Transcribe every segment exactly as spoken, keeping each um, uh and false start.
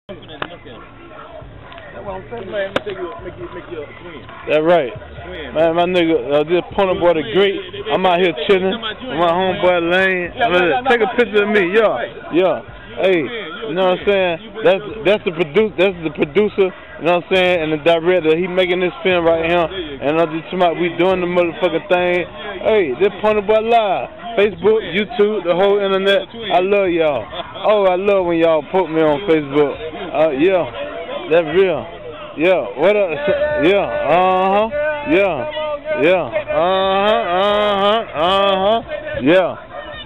That's what I'm saying, man. Make you, make you, make you a twin. That's right. Twin, man, my nigga, uh, this Pointer Boy the Great. I'm out here chilling. My homeboy Lane. Yeah, take a picture of me, yeah, yeah. Hey, you know what I'm saying? That's that's the producer. That's the producer. You know what I'm saying? And the director. He making this film right here. And I'm just talking about we doing the motherfucking thing. Hey, this Pointer Boy live. Facebook, YouTube, the whole internet. I love y'all. Oh, I love when y'all put me on Facebook. Uh, yeah, that's real. Yeah, what up? Yeah, uh-huh. Yeah, yeah, uh-huh, uh-huh, uh-huh. Yeah,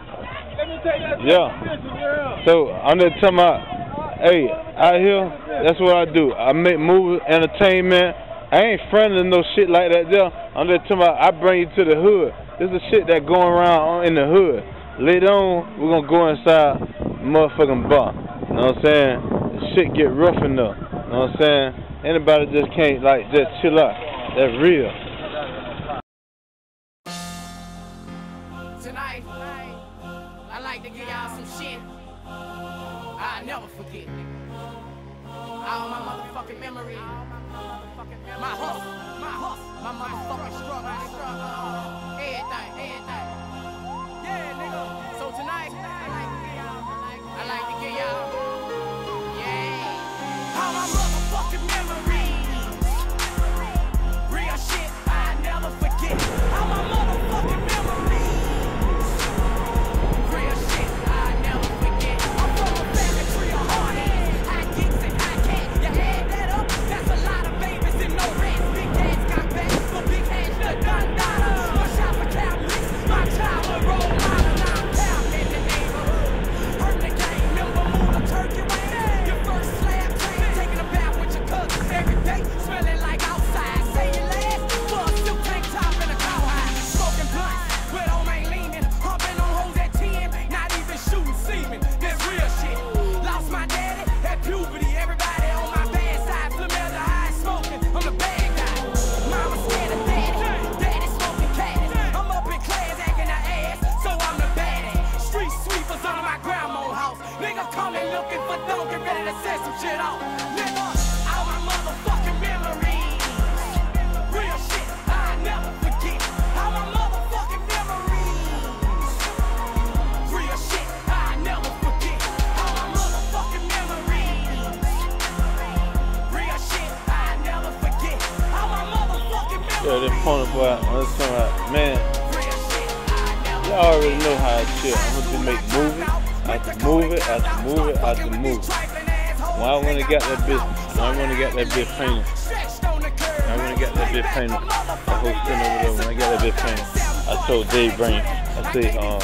yeah. So, I'm just talking about, hey, out here, that's what I do. I make movies, entertainment. I ain't friendly no shit like that there. I'm just talking about, I bring you to the hood. This is shit that going around in the hood. Later on, we're gonna go inside the motherfucking bar. You know what I'm saying? The shit get rough enough. You know what I'm saying? Anybody just can't, like, just chill out. That's real. Tonight, I like to give y'all some shit I'll never forget. All my motherfucking memories. My hustle, my hustle, my motherfucking struggle, struggle. Everything, everything. Yeah, nigga. So tonight, I like to give y'all, I like to give y'all, yeah. All my motherfucking memories. Real shit I never forget. All my motherfucking memories. Real shit I never forget. I'm from a family tree of heartaches, high kicks and high cats. You add that up, that's a lot of babies and no rats. Big cats got bags, but big hands the gun dollars. One shot for Catholics, my childhood role model. Now I'm down in the neighborhood. Hurt the game, remember moon of turkey wings. Your first slab train, taking a bath with your cousin every day. Smelling like outside, say your last. For a silk tank top and a cowhide. Smoking blunts, with old man leaning. Humping on hoes at ten, not even shooting semen. That real shit. Lost my daddy at puberty. Everybody on my bad side, familiar high smoking. I'm the bad guy. Mama scared of daddy. Daddy smoking caddies. I'm up in class acting her ass, so I'm the baddie. Street sweepers under my grandma's house. Nigga coming looking for dope, get ready to set some shit off. Nigga, all my motherfucking memories. Real shit I never forget. All my motherfucking memories. Real shit I never forget. All my motherfucking memories. Real shit I never forget. All my motherfucking memories. Yeah, this Pointer Boy, I'm just talking about, man, Real shit I never y'all already know how I chill. I'm gonna make movie after movie after movie after movie. When I wanna get that bitch, when I wanna get that bitch painted, when I wanna get that bitch painted, the whole thing over there, when I get that bitch painted, I told Dave Brain, I say, um,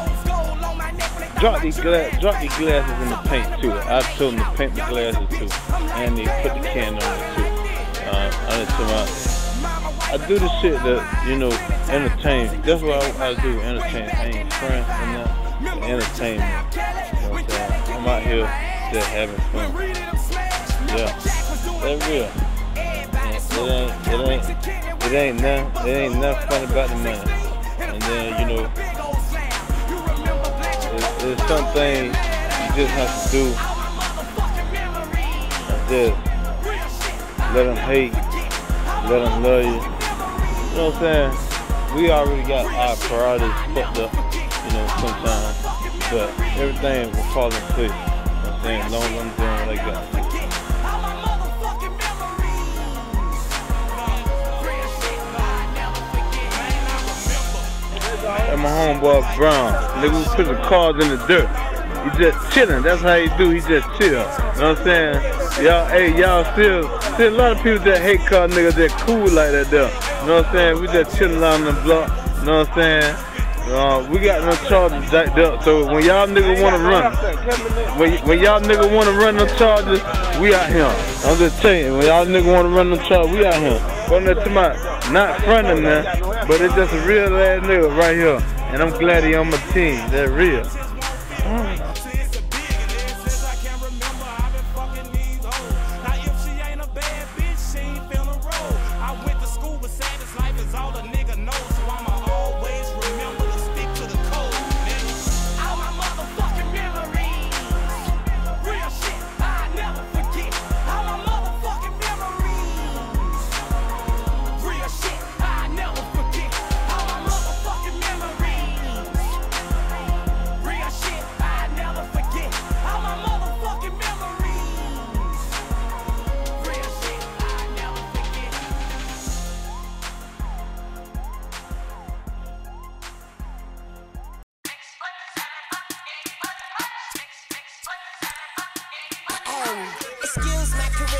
drop these glass, drop these glasses in the paint too. I told them to paint the glasses too, and they put the can on it too. Uh, I just told them, I do the shit that, you know, entertain. That's what I, I do, entertain. I ain't friends and that, entertainment. You know what I'm saying? I'm out here just having fun. Yeah, that's real. It ain't, it ain't, it ain't nothing, it ain't nothing fun about the money. And then, you know, there's, there's some things you just have to do. And just let them hate, let them love you. You know what I'm saying? We already got our priorities fucked up, you know, sometimes. But everything will fall in place. You know what I'm saying? As long as I'm doing what I got. And my homeboy Brown, nigga, we put the cars in the dirt. He just chilling. That's how he do. He just chill. You know what I'm saying? Y'all, hey, y'all still, still a lot of people that hate car niggas that cool like that there. You know what I'm saying? We just chilling on the block. You know what I'm saying? Uh, we got no charges jacked up. So when y'all niggas wanna run, when, when y'all niggas wanna run no charges, we out here. I'm just telling you, when y'all niggas wanna run no charges, we out here. But that's to my, not fronting man, but it's just a real ass nigga right here. And I'm glad he on my team. That's real. Mm. All my motherfucking memories. Real shit I never forget.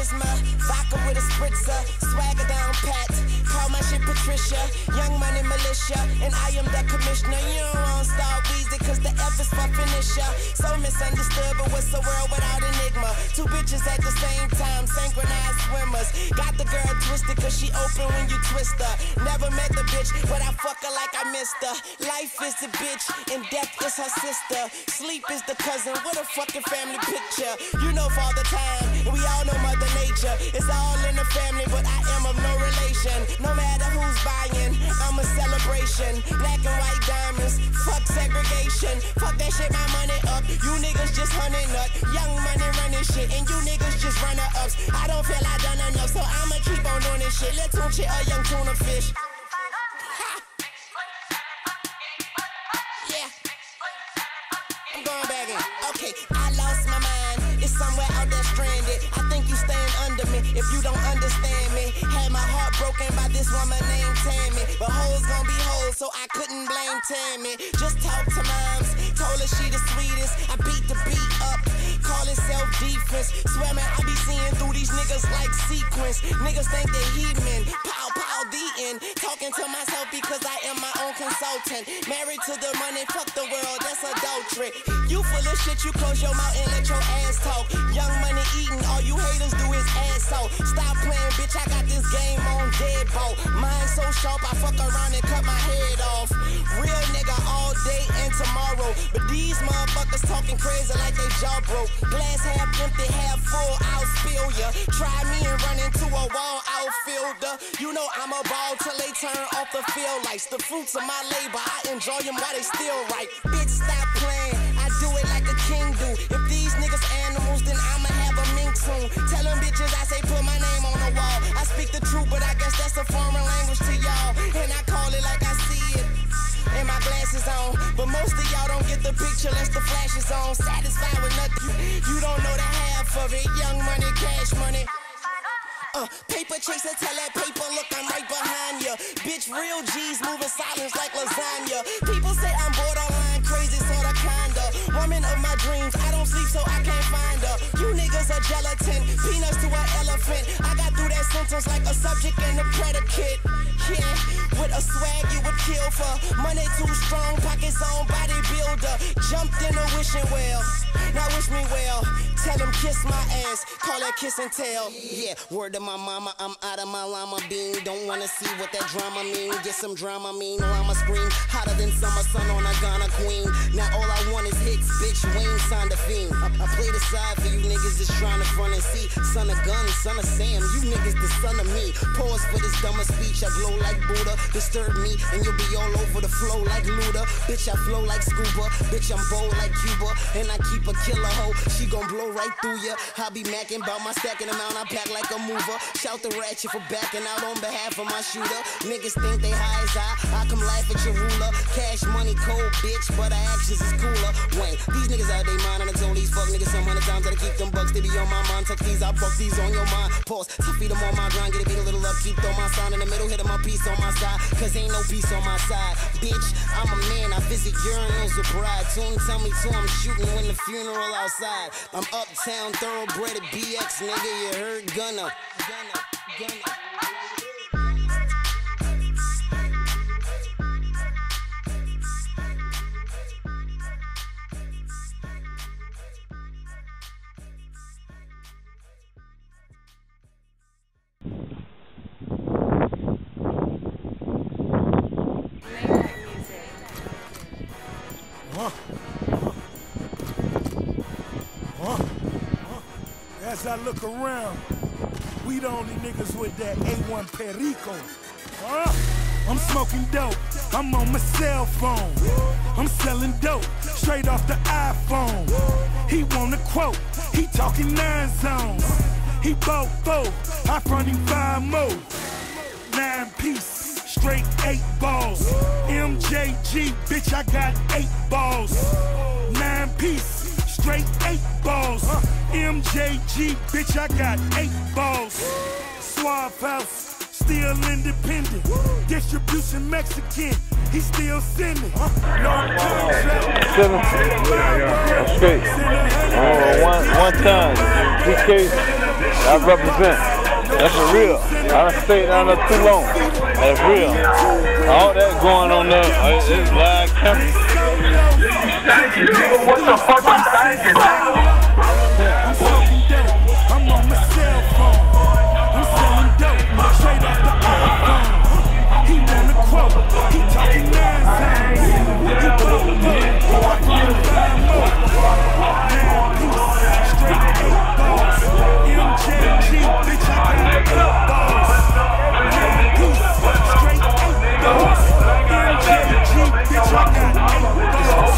charisma, vodka with a spritzer, swagger down pat. Call my shit Patricia, young money militia, and I am the commissioner. You don't want to start Weezy, cause the F is for finisher. So misunderstood, but what's the world without enigma? Two bitches at the same time, synchronized swimmers. Got the girl twisted, cause she open when you twist her. Never met the bitch, but I fuck her like I missed her. Life is the bitch, and death is her sister. Sleep is the cousin, what a fucking family picture. You know Father Time, and we all know Mother Nature. It's all in the family, but I am of no relation. No matter who's buying, I'm a celebration. Black and white diamonds, fuck segregation. Fuck that shit, my money up. You niggas just hunting up. Young money running shit, and you niggas just runner ups. I don't feel I done enough, so I'ma keep on doing this shit. Let's tune shit, a young tuna fish. Ha. Yeah. I'm going back in. Okay, I lost my mind. It's somewhere out there stranded. I think you staying under me if you don't understand me. Had my heart broken by this woman named Tammy, but hoes gon' be hoes, so I couldn't blame Tammy. Just talk to moms, told her she the sweetest. I beat the beat up, call it self-defense. Swear man, I be seeing through these niggas like sequence. Niggas think they heathen, pow pow the end. Talking to myself because I am my own consultant. Married to the money, fuck the world, that's adultery. You full of shit, you close your mouth and let your ass talk. Young money eating, all you haters do is ass so. Stop playing, bitch, I got this game on deadbolt. Mine so sharp, I fuck around and cut my head off. Real nigga all day and tomorrow. But these motherfuckers talking crazy like they jaw broke. Glass half empty, half full, I'll spill ya. Try me and run into a wall outfielder. You know I'm a ball till they turn off the field lights. The fruits of my labor, I enjoy them while they still right. Bitch, stop playing, I do it like a king do. If these niggas animals, then I'ma have a mink soon. Tell them bitches I say put my name on the wall. I speak the truth, but I guess that's a foreign language to y'all. And I call it like I see it, and my glasses on. But most of y'all don't get the picture unless the flash is on. Satisfied with nothing, you, you don't know the half of it. Young money, cash money. Uh, paper chaser, tell that paper, look, I'm right behind ya. Bitch, real G's moving silence like lasagna. People say I'm borderline crazy, sorta kinda. Woman of my dreams, I don't sleep so I can't find her. You niggas are gelatin, peanuts to an elephant. I got through that sentence like a subject and a predicate. Yeah, with a swag you would kill for. Money too strong, pockets on bodybuilder. Jumped in a wishing well, now wish me well. Tell him kiss my ass, call that kiss and tell. Yeah, word to my mama, I'm out of my llama bean. Don't wanna see what that drama mean. Get some drama mean, llama scream. Hotter than summer sun on a Ghana queen. Now all I want is hits, bitch, Wayne signed a fiend. I, I play the side for you niggas just trying to front and see. Son of gun, son of Sam, you niggas the son of me. Pause for this dumber speech, I glow like Buddha. Disturb me and you'll be all over the flow like Luda. Bitch, I flow like scuba. Bitch, I'm bold like Cuba. And I keep a killer hoe, she gon' blow right through ya. I be macking about my stacking amount, I pack like a mover. Shout the ratchet for backing out on behalf of my shooter. Niggas think they high as I, I come laugh at your ruler. Cash money cold, bitch, but our actions is cooler. Wayne, these niggas out they mind, and I told these fuck niggas some hundred times that I keep them bucks, they be on my mind. Tuck these, I buck these on your mind. Pause, to feed them on my grind, get a beat a little up, keep throw my sign in the middle, hit my piece on my side, cause ain't no peace on my side. Bitch, I'm a man, I visit urinals with bride. Soon tell me too, I'm shooting when the funeral outside. I'm uptown, thoroughbred at B X, nigga, you heard Gunna. Gunna, Gunna. Huh? Huh? Huh? As I look around, we the only niggas with that A one Perico. Huh? I'm smoking dope, I'm on my cell phone. I'm selling dope, straight off the iPhone. He want a quote, he talking nine zones. He bought four, I front him five more. Nine piece, straight eight balls. M J G, bitch, I got eight balls. Nine piece, straight eight balls. M J G, bitch, I got eight balls. Swab House, still independent. Distribution Mexican, he still sending. No contract. Seven. That's great. Oh, one, one time. D K. I represent. That's for real. I done stayed down there too long. That's real. All that going on there, it's live camera. What the fuck I'm thinking? I'm smoking dope. I'm on my cell phone. I'm selling dope straight off the iPhone. He wanna quote. He talking nine times. He broke book. I can find more. Now peace. Straight eight balls. M J G, bitch, I got eight balls. Now peace. Straight eight balls. M J G, bitch, I got eight balls.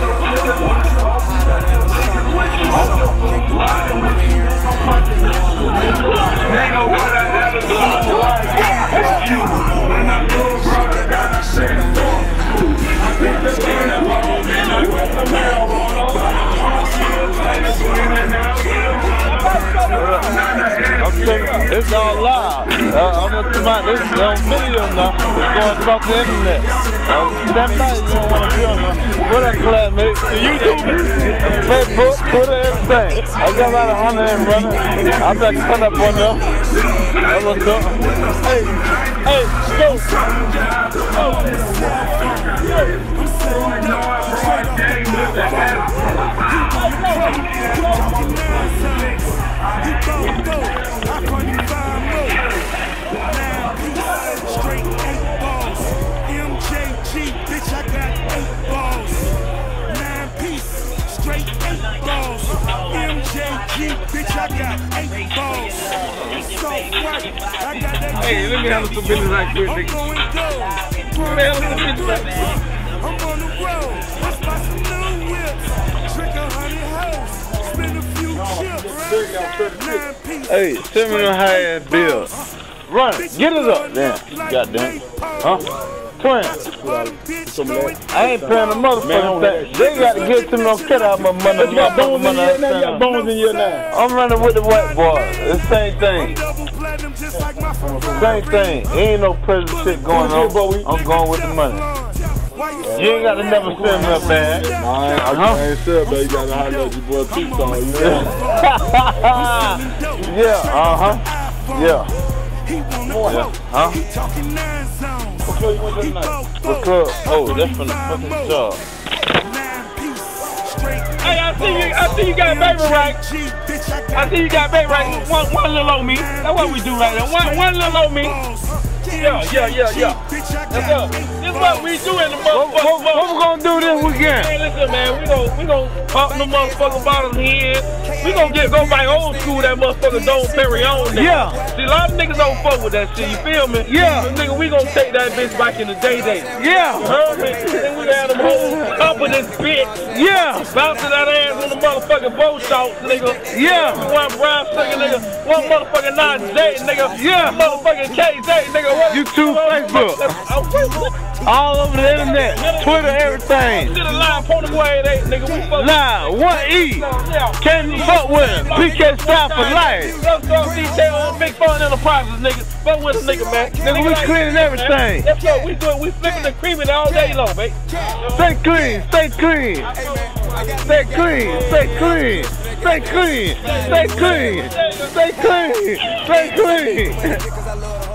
It's all live. Uh, I'm gonna come out. This is on video now. It's going across the internet. Uh, stand by. You don't want to be on there. What up, clap, mate? YouTube, Facebook, Twitter, everything. I got about a hundred and running. I better cut up on them. That's what's up. Hey, hey, go. Go. Straight eight balls. M J G, bitch, I got eight balls. Nine piece, straight eight balls. M J G, bitch, I got eight balls. So right, I got that. Hey, let me handle some business right quick, nigga. Let me handle some business right quick. I'm on the road. Let's buy some new whips. Drink a hundred hoes. Spend a few chips. Hey, send me them high ass bills. Run it. Get it up. Damn. Goddamn. Huh? Twin. I ain't paying the motherfucking thing. They got to get to me on cut out my money. You got bones in your now. You got bones in your now. I'm running with the white boy. It's the same thing. Same thing. Ain't no present shit going on. I'm going with the money. You ain't got to never send me a bag. Nah, I ain't, Uh-huh. I ain't said, but you got to highlight your boy T-Star. You know? Yeah, uh-huh. Yeah. Yeah. Huh? What club you went to tonight? What club? Oh, that's from the fucking job. Hey, I see you. I see you got baby right. I see you got baby right. One, one little on me. That's what we do right now. One, one little on me. Yeah, yeah, yeah, yeah. That's up. This is what we do in the What, motherfucking. what, what we gonna do this weekend? Hey, listen, man. We gon' we gon' pop the motherfucking bottles here. We gon' get go back old school. That motherfucker don't carry on. Nigga. Yeah. See, a lot of niggas don't fuck with that shit. You feel me? Yeah. So, nigga, we gon' take that bitch back in the day day. Yeah. You heard me? Then we had them whole confidence bitch. Yeah. Bouncing that ass on the motherfucking bow shorts, nigga. Yeah. One brown sugar, nigga. One motherfucking nine J, nigga. Yeah. Motherfucking K J, nigga. What? YouTube, Facebook. All over the internet. Twitter, everything. To the line, point away, they, nigga. We fuck. Live, one E. Can't even fuck with him. P K style for life. Let's go detail on Big Fun Enterprises, nigga. Fuck with us, nigga, man. Nigga, we cleaning everything. Let's go. We doing, we flipping and creaming all day long, mate. Stay clean, stay clean. Stay clean, stay clean. Stay clean, stay clean. Stay clean, stay clean.